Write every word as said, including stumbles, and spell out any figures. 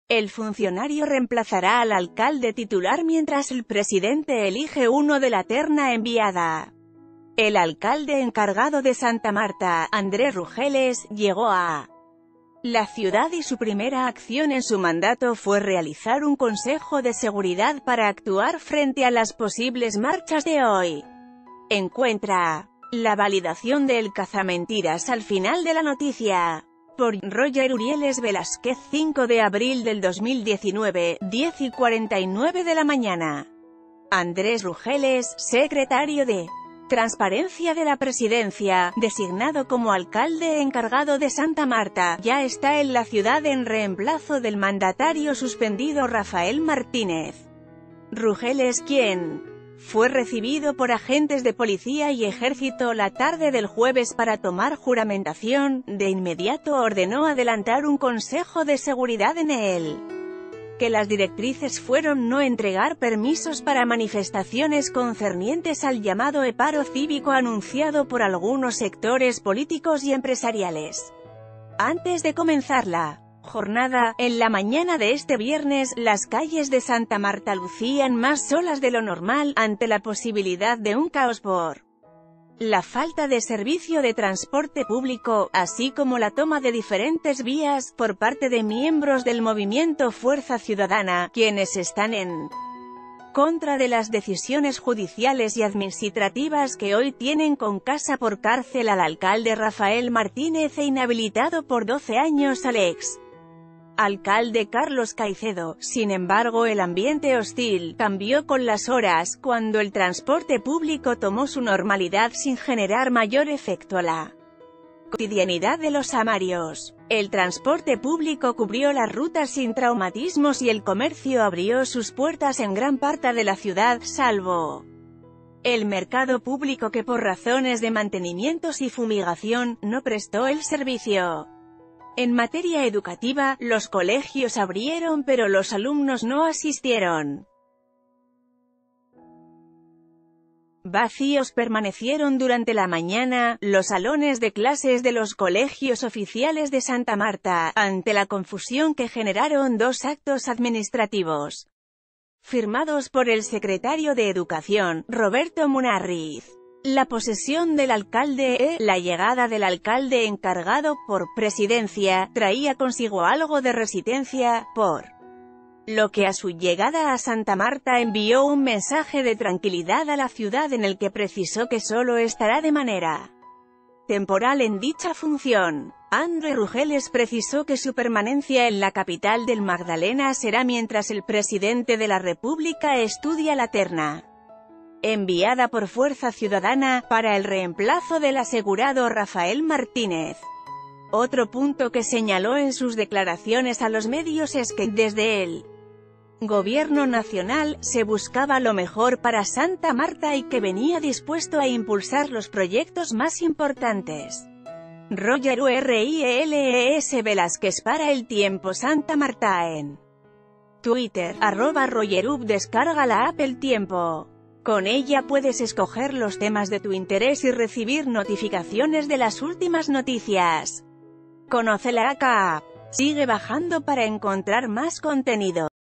El funcionario reemplazará al alcalde titular mientras el presidente elige uno de la terna enviada. El alcalde encargado de Santa Marta, Andrés Rugeles, llegó a la ciudad y su primera acción en su mandato fue realizar un consejo de seguridad para actuar frente a las posibles marchas de hoy. Encuentra la validación del cazamentiras al final de la noticia. Por Roger Urieles Velázquez, cinco de abril del dos mil diecinueve, diez y cuarenta y nueve de la mañana. Andrés Rugeles, secretario de Transparencia de la Presidencia, designado como alcalde encargado de Santa Marta, ya está en la ciudad en reemplazo del mandatario suspendido Rafael Martínez. Rugeles, quien fue recibido por agentes de policía y ejército la tarde del jueves para tomar juramentación, de inmediato ordenó adelantar un consejo de seguridad en él. Que las directrices fueron no entregar permisos para manifestaciones concernientes al llamado paro cívico anunciado por algunos sectores políticos y empresariales. Antes de comenzar la jornada, en la mañana de este viernes, las calles de Santa Marta lucían más solas de lo normal, ante la posibilidad de un caos por la falta de servicio de transporte público, así como la toma de diferentes vías, por parte de miembros del movimiento Fuerza Ciudadana, quienes están en contra de las decisiones judiciales y administrativas que hoy tienen con casa por cárcel al alcalde Rafael Martínez e inhabilitado por doce años al ex alcalde Carlos Caicedo. Sin embargo, el ambiente hostil cambió con las horas, cuando el transporte público tomó su normalidad sin generar mayor efecto a la cotidianidad de los samarios. El transporte público cubrió las rutas sin traumatismos y el comercio abrió sus puertas en gran parte de la ciudad, salvo el mercado público que por razones de mantenimientos y fumigación, no prestó el servicio. En materia educativa, los colegios abrieron pero los alumnos no asistieron. Vacíos permanecieron durante la mañana los salones de clases de los colegios oficiales de Santa Marta, ante la confusión que generaron dos actos administrativos, firmados por el secretario de Educación, Roberto Munarriz. La posesión del alcalde e la llegada del alcalde encargado por Presidencia traía consigo algo de resistencia, por lo que a su llegada a Santa Marta envió un mensaje de tranquilidad a la ciudad en el que precisó que solo estará de manera temporal en dicha función. Andrés Rugeles precisó que su permanencia en la capital del Magdalena será mientras el presidente de la República estudia la terna enviada por Fuerza Ciudadana, para el reemplazo del asegurado Rafael Martínez. Otro punto que señaló en sus declaraciones a los medios es que, desde el Gobierno Nacional, se buscaba lo mejor para Santa Marta y que venía dispuesto a impulsar los proyectos más importantes. Roger Urieles Velázquez para El Tiempo Santa Marta en Twitter, arroba RogerUp. Descarga la app El Tiempo. Con ella puedes escoger los temas de tu interés y recibir notificaciones de las últimas noticias. Conoce la app. Sigue bajando para encontrar más contenido.